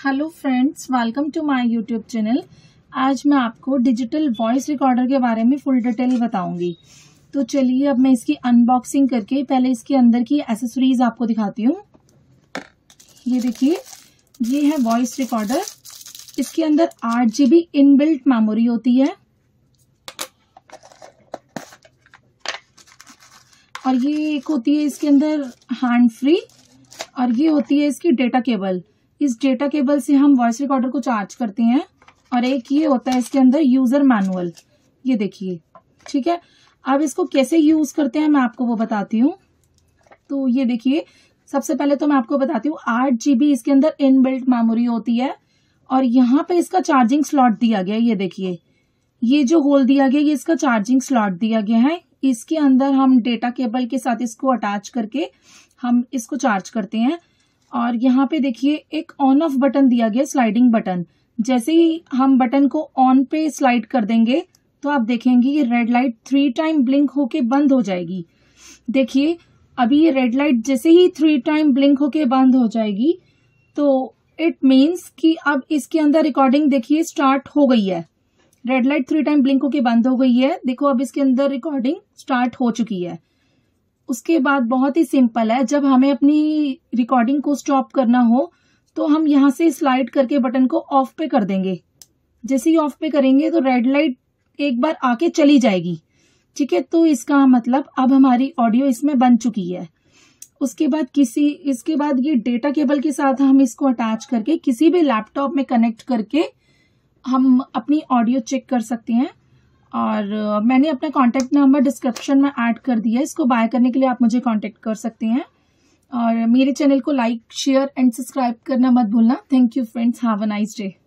Hello friends, welcome to my YouTube channel. आज मैं आपको डिजिटल वॉइस रिकॉर्डर के बारे में फुल डिटेल बताऊंगी। तो चलिए अब मैं इसकी अनबॉक्सिंग करके पहले इसके अंदर की एसेसरीज आपको दिखाती हूँ। ये देखिए, ये है वॉइस रिकॉर्डर। इसके अंदर 8 GB इनबिल्ट मेमोरी होती है और ये एक होती है इसके अंदर हैंड फ्री, और ये होती है इसकी डेटा केबल। इस डेटा केबल से हम वॉइस रिकॉर्डर को चार्ज करते हैं। और एक ये होता है इसके अंदर यूजर मैनुअल, ये देखिए। ठीक है, अब इसको कैसे यूज करते हैं मैं आपको वो बताती हूँ। तो ये देखिए, सबसे पहले तो मैं आपको बताती हूँ 8 GB इसके अंदर इनबिल्ट मेमोरी होती है और यहाँ पे इसका चार्जिंग स्लॉट दिया गया है। ये देखिए, ये जो होल दिया गया है ये इसका चार्जिंग स्लॉट दिया गया है। इसके अंदर हम डेटा केबल के साथ इसको अटैच करके हम इसको चार्ज करते हैं। और यहाँ पे देखिए एक ऑन ऑफ बटन दिया गया, स्लाइडिंग बटन। जैसे ही हम बटन को ऑन पे स्लाइड कर देंगे तो आप देखेंगे ये रेड लाइट 3 टाइम ब्लिंक होके बंद हो जाएगी। देखिए, अभी ये रेड लाइट जैसे ही 3 टाइम ब्लिंक होके बंद हो जाएगी तो इट मीन्स कि अब इसके अंदर रिकॉर्डिंग देखिए स्टार्ट हो गई है। रेड लाइट 3 टाइम ब्लिंक होके बंद हो गई है। देखो, अब इसके अंदर रिकॉर्डिंग स्टार्ट हो चुकी है। उसके बाद बहुत ही सिंपल है, जब हमें अपनी रिकॉर्डिंग को स्टॉप करना हो तो हम यहाँ से स्लाइड करके बटन को ऑफ पे कर देंगे। जैसे ही ऑफ पे करेंगे तो रेड लाइट एक बार आके चली जाएगी। ठीक है, तो इसका मतलब अब हमारी ऑडियो इसमें बन चुकी है। उसके बाद इसके बाद ये डेटा केबल के साथ हम इसको अटैच करके किसी भी लैपटॉप में कनेक्ट करके हम अपनी ऑडियो चेक कर सकते हैं। और मैंने अपना कॉन्टैक्ट नंबर डिस्क्रिप्शन में ऐड कर दिया है। इसको बाय करने के लिए आप मुझे कॉन्टैक्ट कर सकते हैं। और मेरे चैनल को लाइक, शेयर एंड सब्सक्राइब करना मत भूलना। Thank you friends, have a nice day.